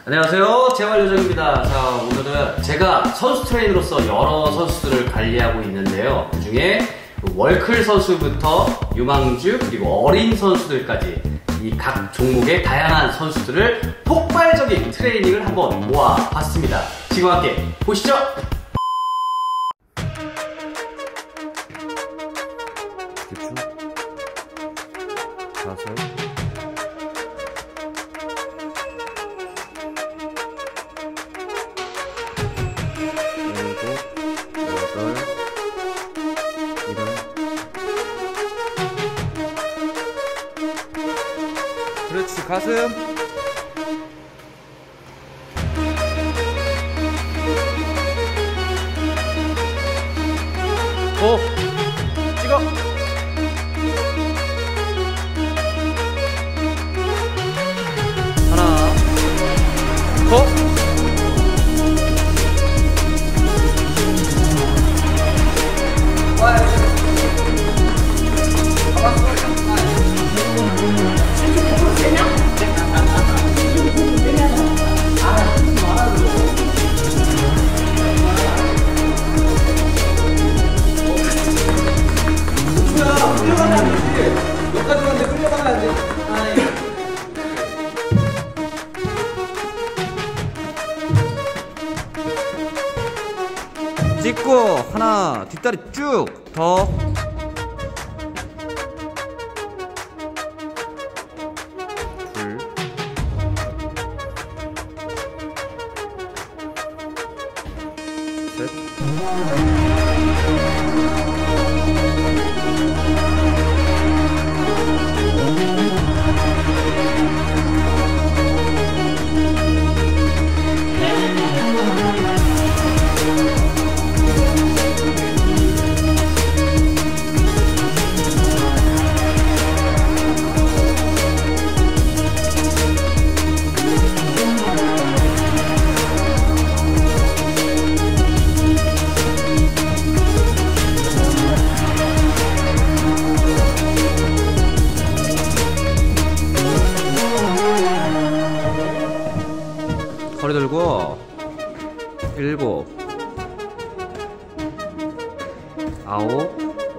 안녕하세요, 재활요정입니다. 자, 오늘은 제가 선수 트레이너로서 여러 선수들을 관리하고 있는데요. 그 중에 월클 선수부터 유망주 그리고 어린 선수들까지 이 각 종목의 다양한 선수들을 폭발적인 트레이닝을 한번 모아봤습니다. 지금 함께 보시죠. 대충 자세 그렇지, 가슴 오 찍어 하나 더 찍고 하나 뒷다리 쭉 더 둘 셋 허리 들고 일곱 아홉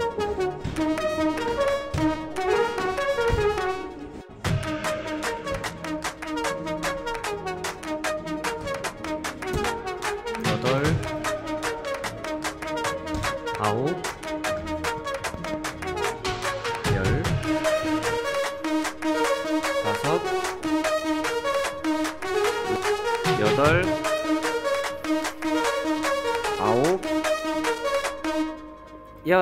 여덟 아홉 열 다섯 여덟 아홉 열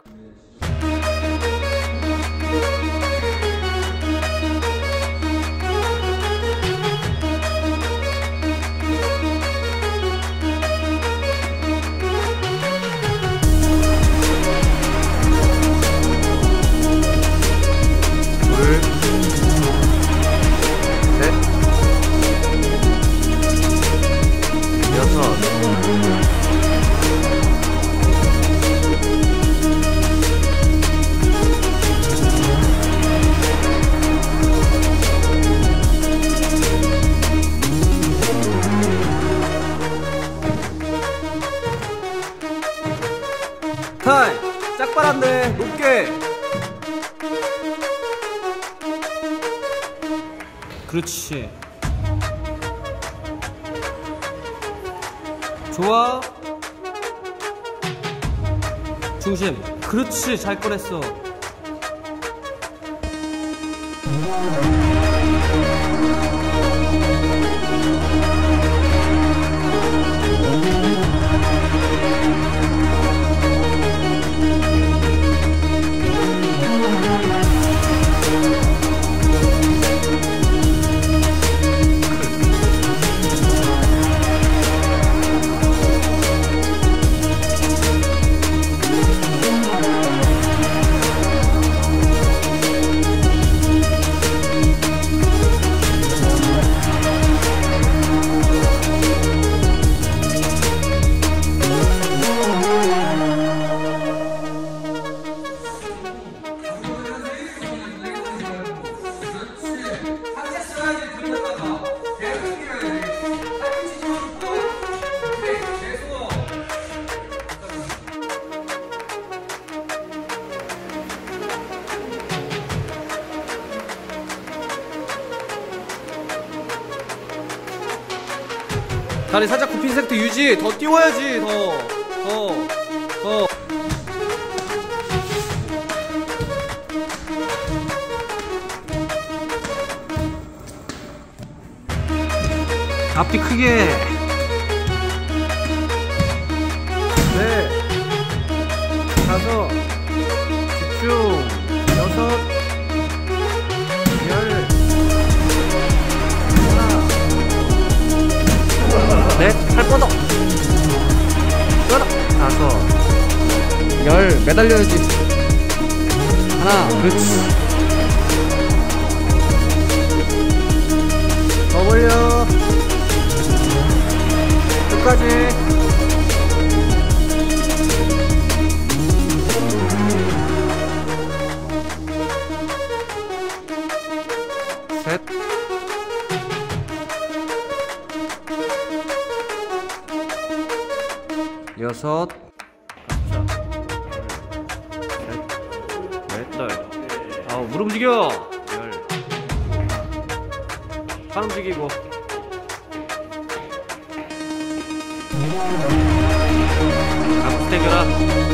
타임! 짝바란데 높게! 그렇지. 좋아. 중심. 그렇지, 잘 꺼냈어. 다리 살짝 굽힌 상태 유지. 더 띄워야지. 더. 앞뒤 크게. 네. 5. 집중. 6. 10. 넷. 팔 뻗어. 뻗어. 5. 10. 매달려야지. 하나. 그렇지. 더 벌려. 끝까지. 셋. 여섯. 셋. 넷. 아홉. 무릎 움직여. 열. 팔 움직이고. 앞으로 당겨라.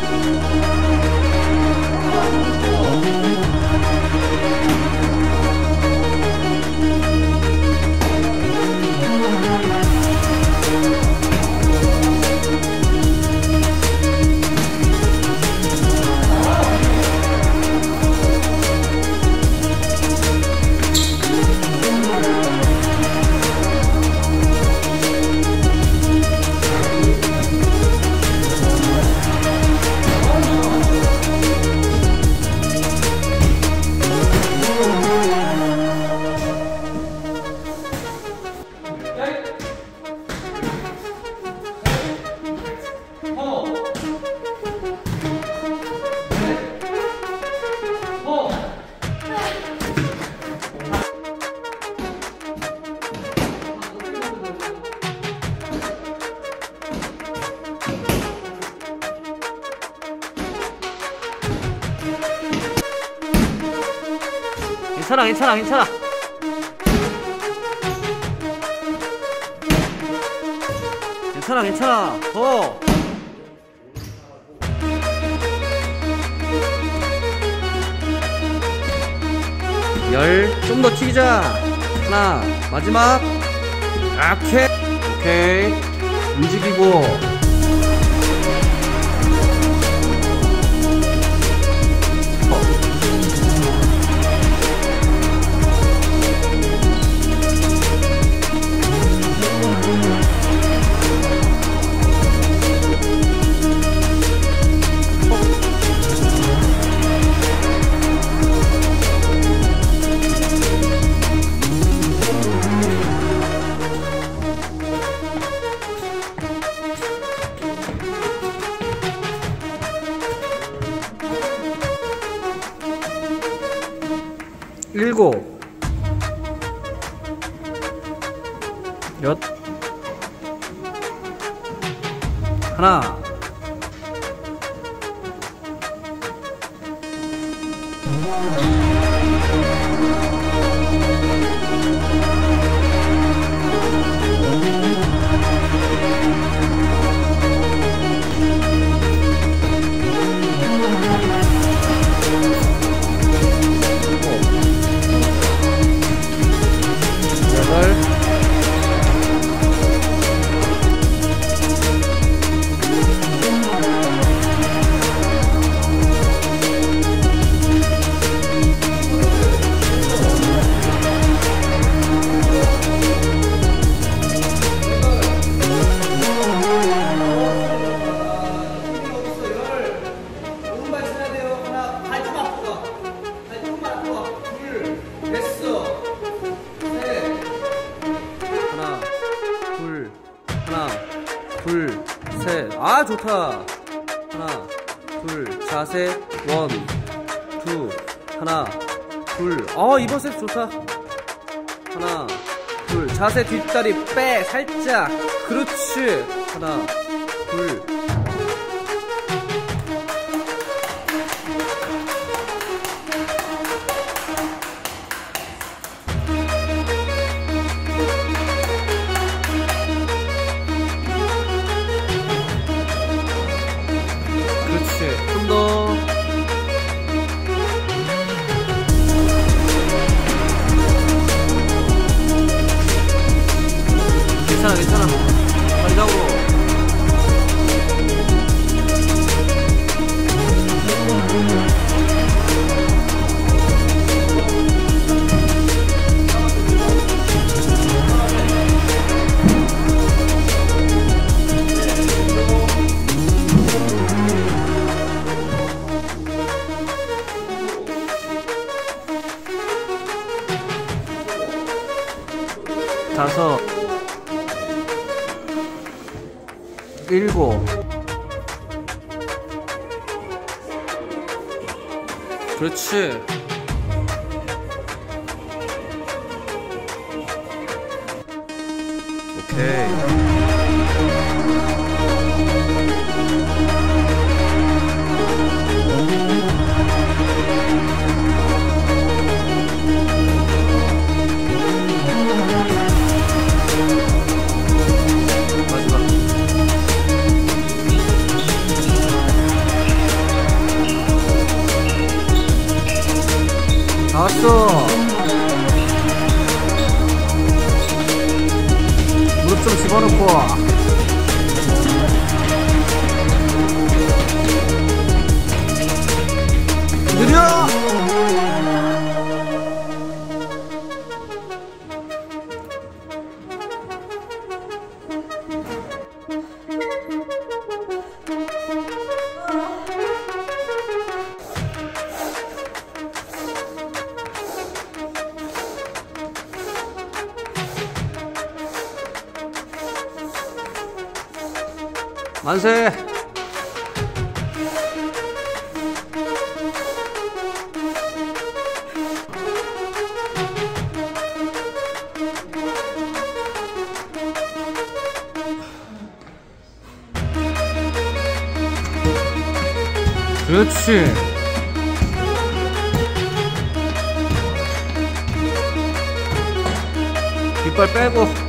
괜찮아. 괜찮아. 더. 열. 좀 더 튀기자. 하나. 마지막. 오케이. 움직이고. 일곱. 몇. 하나. 아, 좋다. 하나, 둘, 자세, 원, 투, 하나, 둘. 이번 세트 좋다. 하나, 둘, 자세 뒷다리 빼, 살짝. 그렇지. 하나, 둘. 그렇지. 좀 더. 괜찮아, 괜찮아. 빨리 가고. 다섯, 일곱, 그렇지. 오케이. 나왔어. 무릎 좀 집어넣고. 느려. 만세. 그렇지. 뒷발 빼고.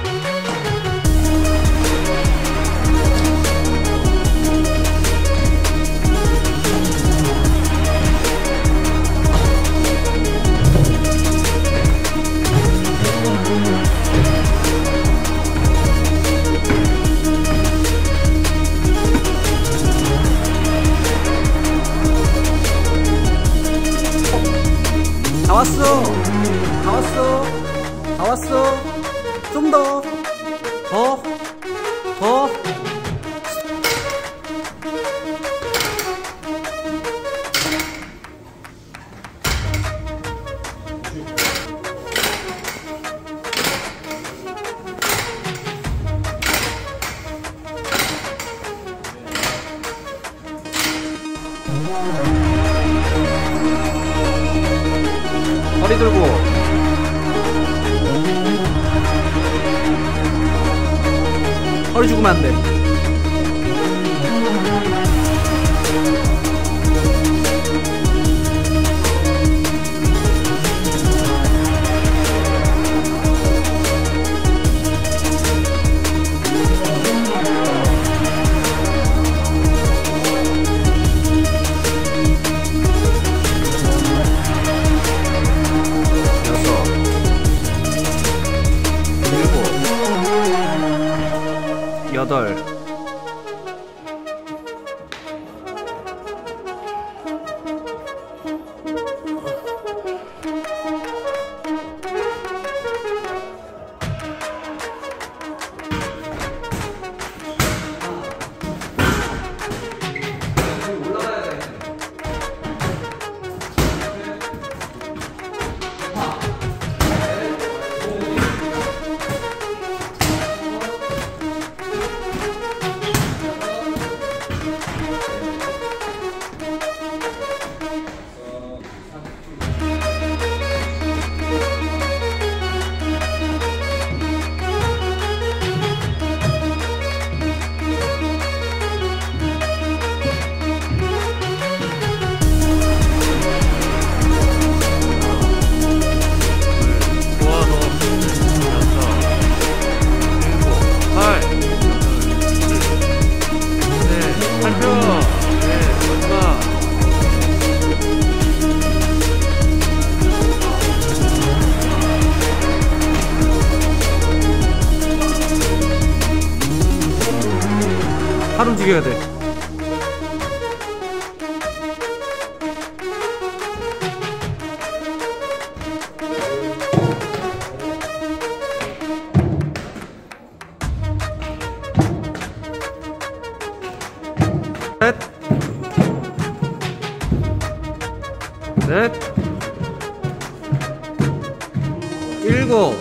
다 왔어. 다 왔어. 다 왔어. 좀 더. 더. 더. 허리 들고. 허리 죽으면 안 돼. 여덟, 움직여야 돼. 셋, 넷, 일곱,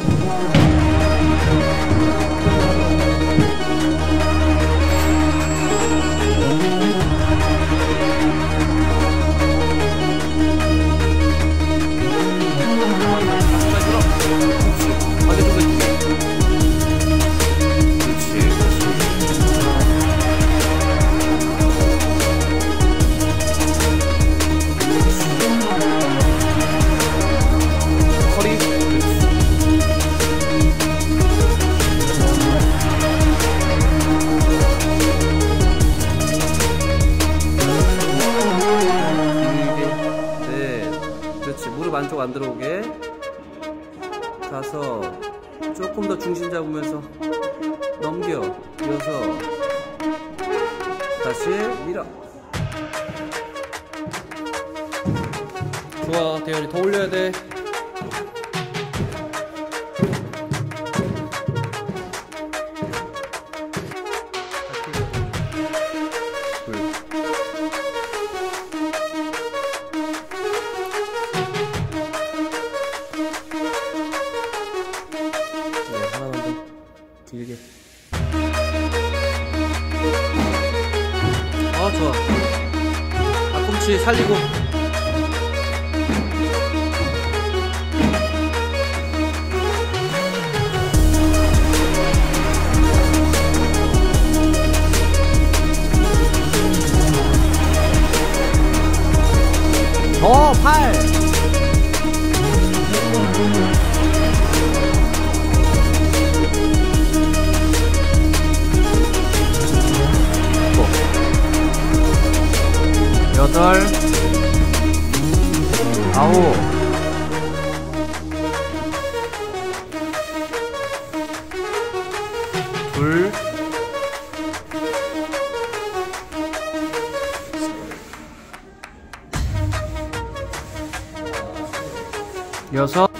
무릎 안쪽 안 들어오게. 가서 조금 더 중심 잡으면서 넘겨. 이어서 다시 밀어. 좋아, 대현이 더 올려야 돼. 길게. 좋아. 앞꿈치 살리고. 팔. 여덟, 아홉, 둘, 여섯,